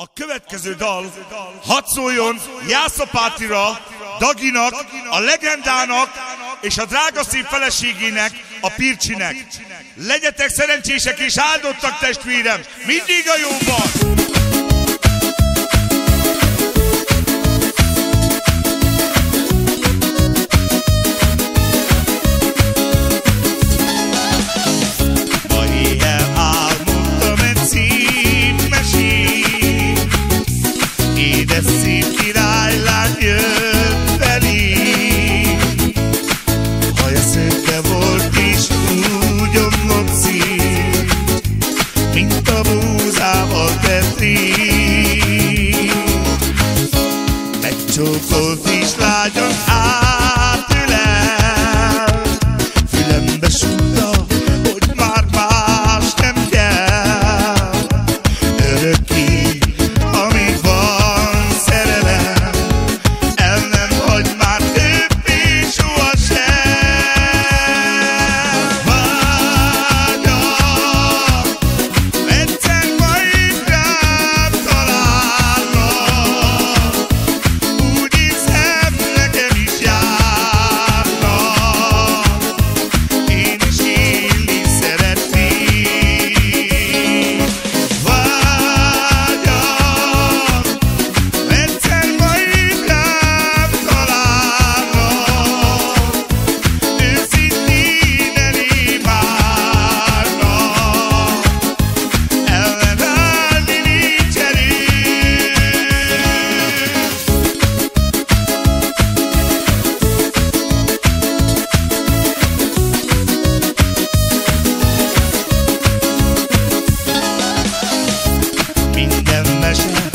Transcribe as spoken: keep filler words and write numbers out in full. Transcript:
A következő dal hadd szóljon Jászó Pátira, Daginak, a legendának és a drága szép feleségének, a Pircsinek. Legyetek szerencsések és áldottak, testvérem, mindig a jóban! Édes szép királylány jött felé, haja szőke volt és úgy omlott szét, mint a búzával tett rég. Megcsókolt és lágyan átölel, fülembe súgta, hogy már más nem kell. Örökké, amíg van minden mese